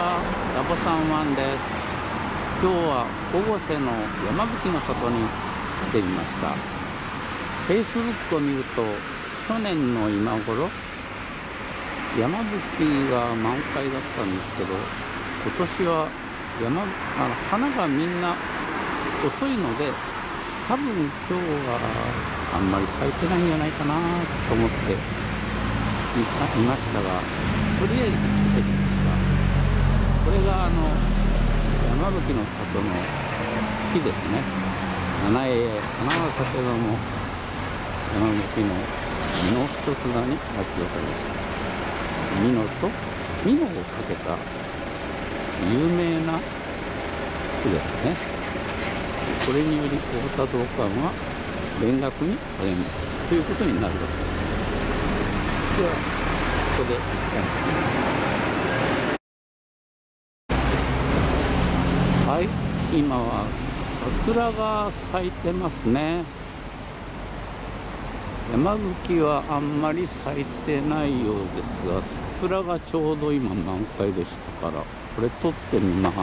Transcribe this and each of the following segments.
ラボさん1です。今日は越生の山吹の里に来てみました。Facebook を見ると去年の今頃山吹が満開だったんですけど、今年は花がみんな遅いので、多分今日はあんまり咲いてないんじゃないかなと思っていましたが、とりあえず来てみました。これが山吹の里の木ですね。花は咲けども山吹の実の一つがに咲き渡りました。美濃をかけた有名な木ですね。これにより太田道館は勉学に励むということになるわけです。ではここではい、今は桜が咲いてますね。山吹はあんまり咲いてないようですが、桜がちょうど今満開でしたから、これ撮ってみます。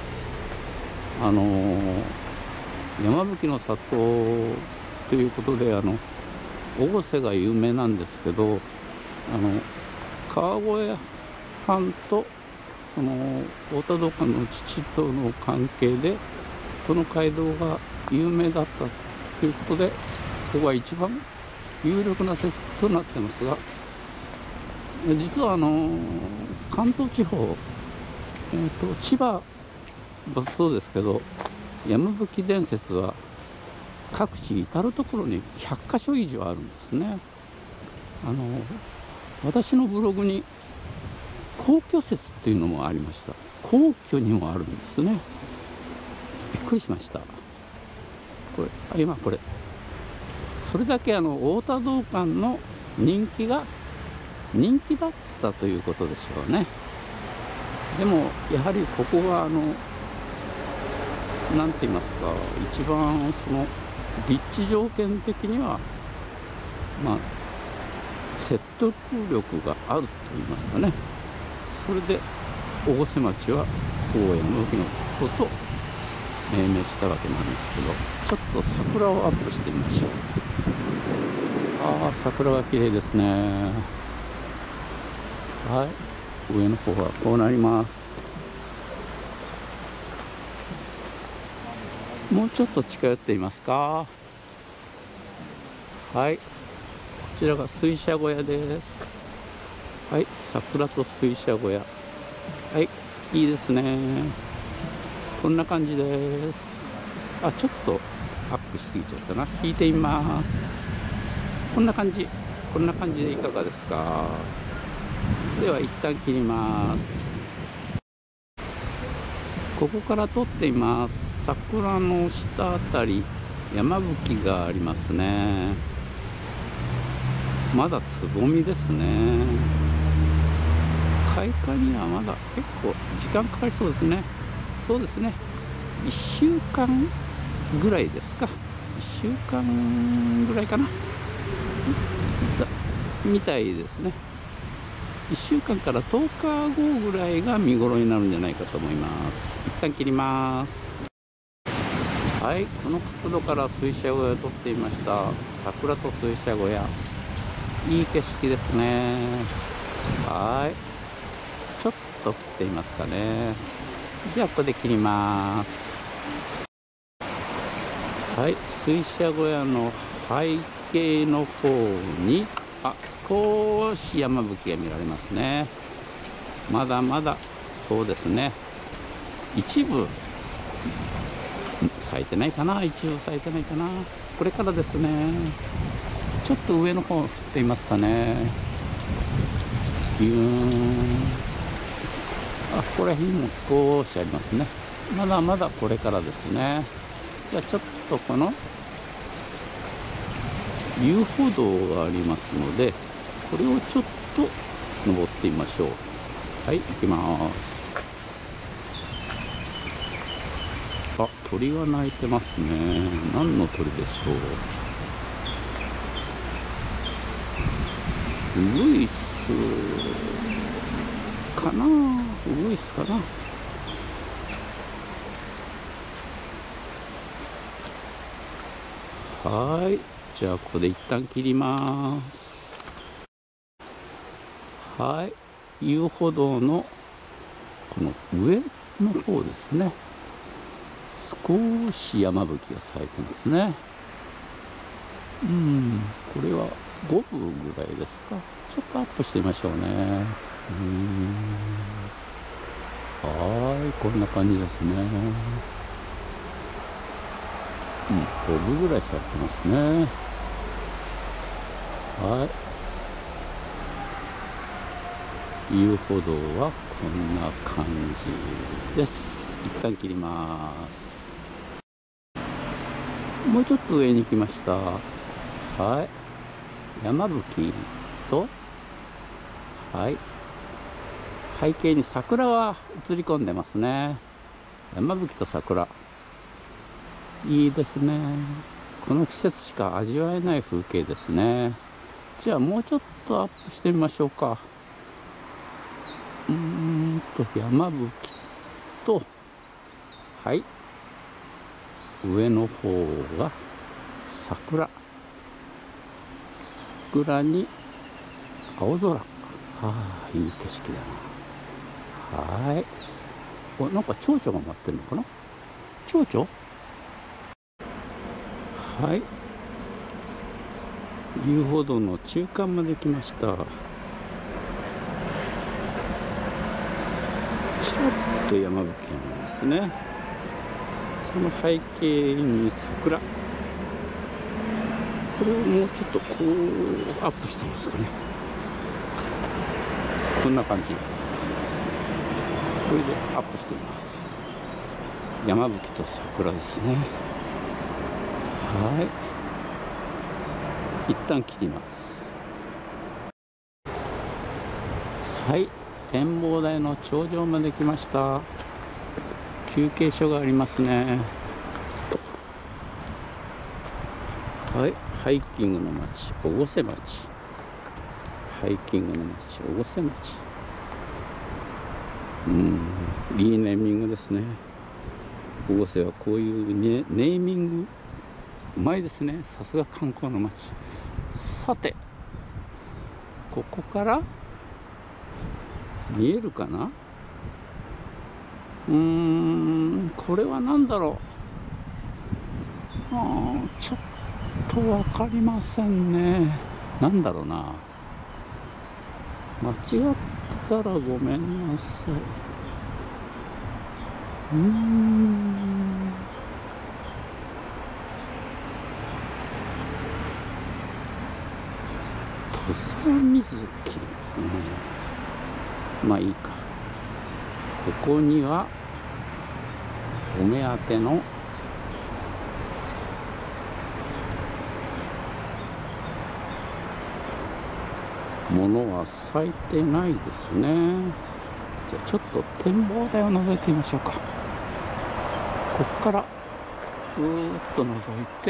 山吹の里ということで越生が有名なんですけど、川越藩と太田道館の父との関係でその街道が有名だったということで、ここは一番有力な説となってますが、実は関東地方、千葉もそうですけど、山吹伝説は各地至る所に100カ所以上あるんですね。私のブログに皇居説っていうのもありました。皇居にもあるんですね。びっくりしました。今これそれだけ太田道館の人気だったということでしょうね。でもやはりここがなんて言いますか、一番立地条件的には説得力があると言いますかね。それで越生町は山吹の里と命名したわけなんですけど、ちょっと桜をアップしてみましょう。桜が綺麗ですね。はい、上の方はこうなります。もうちょっと近寄ってみますか。はい、こちらが水車小屋です。はい、桜と水車小屋、はい、いいですね。こんな感じです。ちょっとアップしすぎちゃったな。引いてみます。こんな感じでいかがですか。では一旦切ります。ここから撮っています。桜の下あたり山吹がありますね。まだつぼみですね。開花にはまだ結構時間かかりそうですね。そうですね、1週間ぐらいですか。1週間ぐらいかなみたいですね。1週間から10日後ぐらいが見頃になるんじゃないかと思います。一旦切ります。はい、この角度から水車小屋を撮っていました。桜と水車小屋、いい景色ですね。はい、ちょっと降っていますかね。じゃあここで切ります。はい、水車小屋の背景の方に少し山吹が見られますね。まだまだそうですね、一部咲いてないかな。これからですね。ちょっと上の方降っていますかね。ここら辺にも少しありますね。まだまだこれからですね。じゃあちょっとこの遊歩道がありますので、これをちょっと登ってみましょう。はい、行きます。鳥が鳴いてますね。何の鳥でしょう。ウグイスかな。 ウグイスかな。はい、じゃあここで一旦切ります。はい、遊歩道のこの上の方ですね。少し山吹が咲いてますね。これは5分ぐらいですか。ちょっとアップしてみましょうね。はい、こんな感じですね。5分ぐらい咲いてますね。はい。遊歩道はこんな感じです。一旦切ります。もうちょっと上に来ました。はい。山吹と、はい。背景に桜は映り込んでますね。山吹と桜。いいですね。この季節しか味わえない風景ですね。じゃあもうちょっとアップしてみましょうか。山吹と、はい。上の方が桜。桜に青空。いい景色だな。はい。なんか蝶々が舞ってるのかな。蝶々。はい。遊歩道の中間まで来ました。ちょっと山吹に見えますね。その背景に桜。これをもうちょっとこうアップしてみますかね。こんな感じ。これでアップしてみます。山吹と桜ですね。はい。一旦切ります。はい。展望台の頂上まで来ました。休憩所がありますね。はい。ハイキングの町、越生町。ハイキングの町、越生町。いいネーミングですね。越生はこういうネーミングうまいですね。さすが観光の町。さて、ここから見えるかな。これは何だろう。ちょっと分かりませんね。なんだろうな。間違ったらごめんなさい。土佐水木。まあいいか。ここにはお目当てのものは咲いてないですね。じゃあちょっと展望台を覗いてみましょうか。ここからぐーっと覗いて、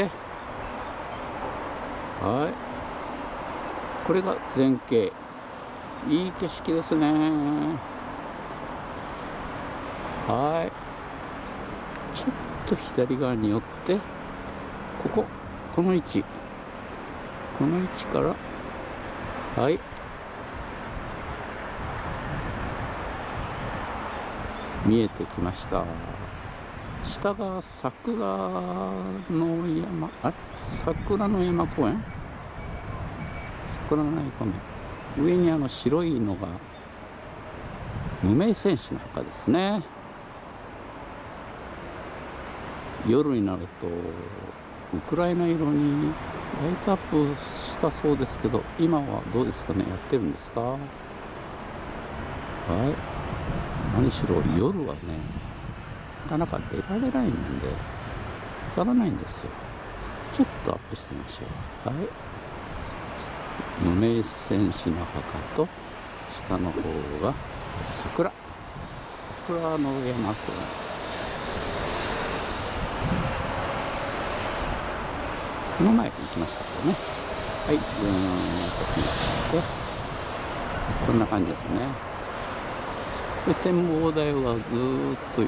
はい。これが全景。いい景色ですね。はい。ちょっと左側に寄って、この位置から、はい。見えてきました。下が桜の山、桜の山公園？桜のない公園。上に白いのが無名戦士の墓ですね。夜になるとウクライナ色にライトアップしたそうですけど、今はどうですかね。やってるんですか。はい。何しろ夜はね、なかなか出られないんでわからないんですよ。ちょっとアップしてみましょう。はい。無名戦士の墓と下の方が桜の山公園。この前行きましたけどね。はい、ぐーんと来まして、こんな感じですね。 で展望台がずーっと行って、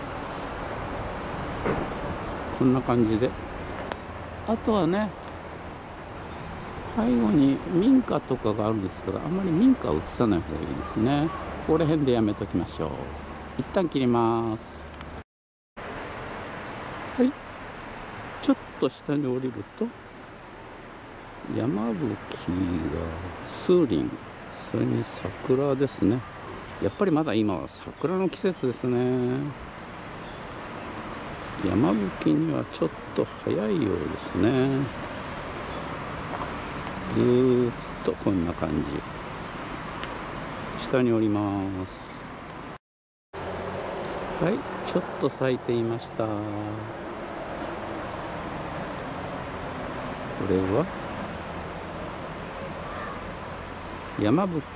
こんな感じで、あとはね、背後に民家とかがあるんですから、あんまり民家を映さない方がいいですね。ここら辺でやめときましょう。一旦切ります。はい、ちょっと下に降りると山吹が数輪、それに桜ですね。やっぱりまだ今は桜の季節ですね。山吹にはちょっと早いようですね。ずーっとこんな感じ。下に降ります。はい、ちょっと咲いていました。これは山吹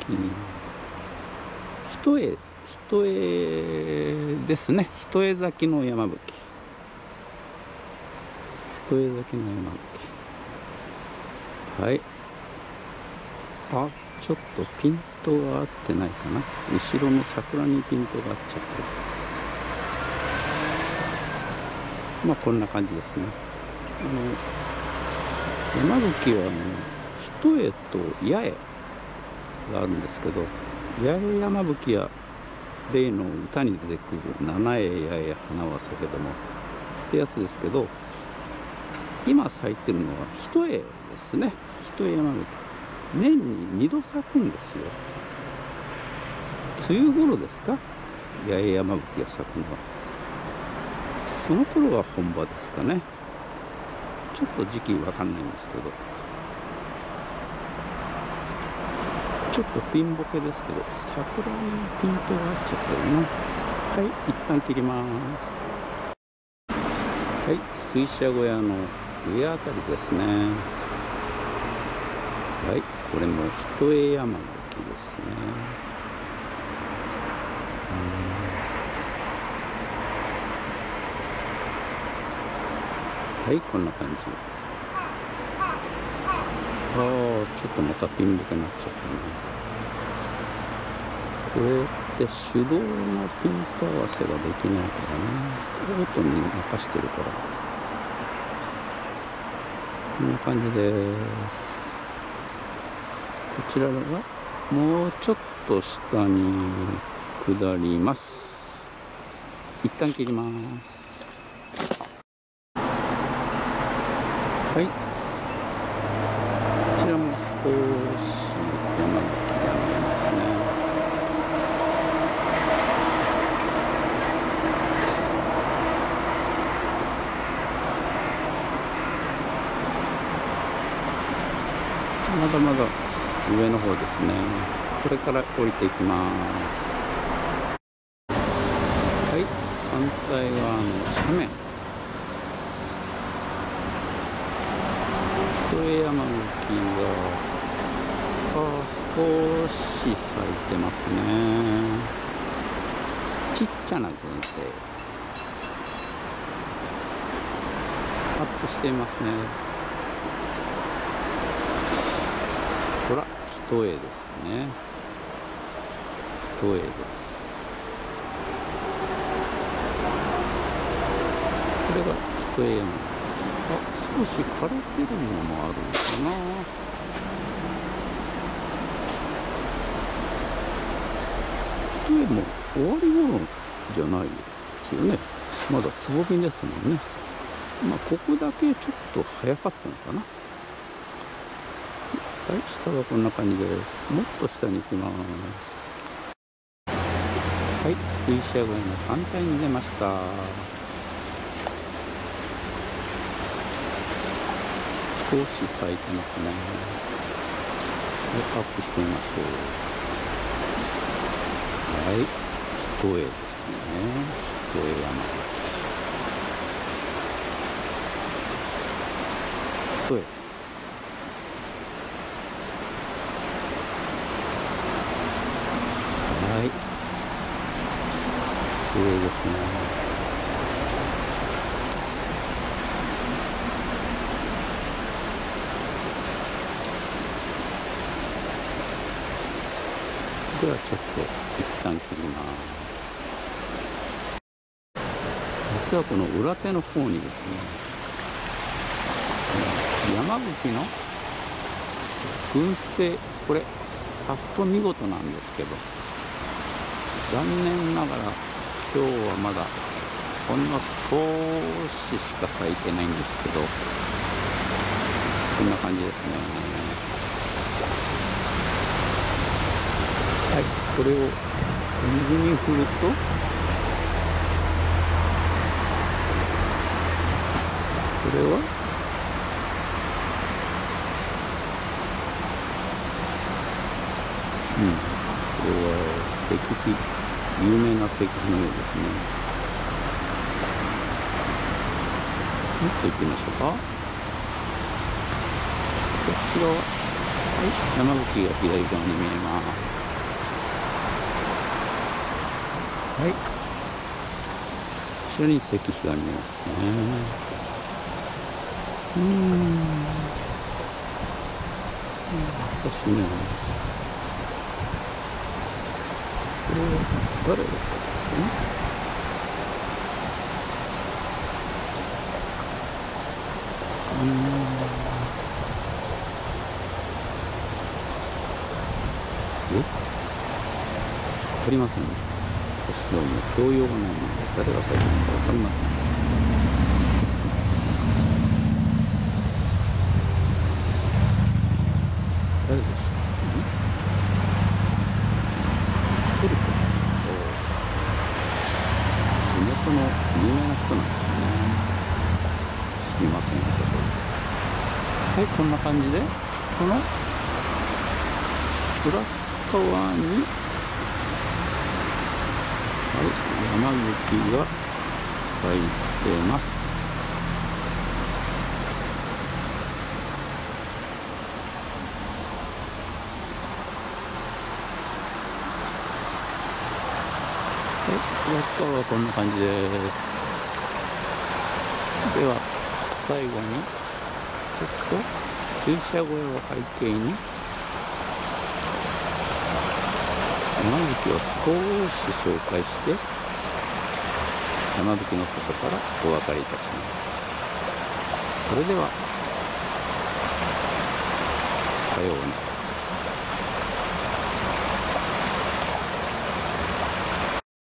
一重ですね。一重咲きの山吹。一重咲きの山吹。はい。あ、ちょっとピントが合ってないかな。後ろの桜にピントが合っちゃってる。まあこんな感じですね。山吹は一重と八重があるんですけど、八重山吹や例の歌に出てくる七重八重花は咲けどもってやつですけど、今咲いてるのは一重ですね。一重山吹。年に2度咲くんですよ。梅雨頃ですか、八重山吹が咲くのは。その頃が本場ですかね。ちょっと時期わかんないんですけど、ちょっとピンボケですけど、桜にピントが合っちゃったよね。はい、一旦切ります。はい、水車小屋の上あたりですね。はい、これも一重山吹ですね。はい、こんな感じ。ちょっとまたピンボケになっちゃったね。これって手動のピント合わせができないからね。オートに任してるから。こんな感じです。こちらがもうちょっと下に下ります。一旦切ります。はい。こちらも少し山吹が見えますね。まだまだ上の方ですね。これから降りていきます。はい、反対側の斜面。一重山吹が少し咲いてますね。ちっちゃな群生。アップしていますね。ほら、一重ですね。一重です。これが一重山。少し枯れてるのもあるのかな。一重も終わり頃じゃないですよね。まだつぼみですもんね。まあここだけちょっと早かったのかな。はい、下はこんな感じです。もっと下に行きます。はい、水車小屋の反対に出ました。少し咲いてますね。アップしてみましょう。はい、一重ですね。一重山一重。はい、一重ですね。 ではちょっと一旦切ります。実はこの裏手の方にですね、山吹の燻製、これさっと見事なんですけど、残念ながら今日はまだほんの少ししか咲いてないんですけど、こんな感じですね。はい、これを水に振ると、これはこれは石碑、有名な石碑のようですね。もっと行ってみましょうか。こちらは、はい、山吹が左側に見えます。はい。後ろに石碑が見えますね。私ね、これは誰だったっけね。わかりませんね。私はもう教養がないので、誰が書いたのかわかりません。誰でしょう。トルコ。地元の有名な人なんですよね。知りませんけど。はい、こんな感じで、この裏側に、はい、山吹が咲いてます。はい、裏側はこんな感じです。では、最後に、ちょっと注射声を背景に、山吹を少し紹介して、山吹の外からお別れいたします。それでは、さようなら。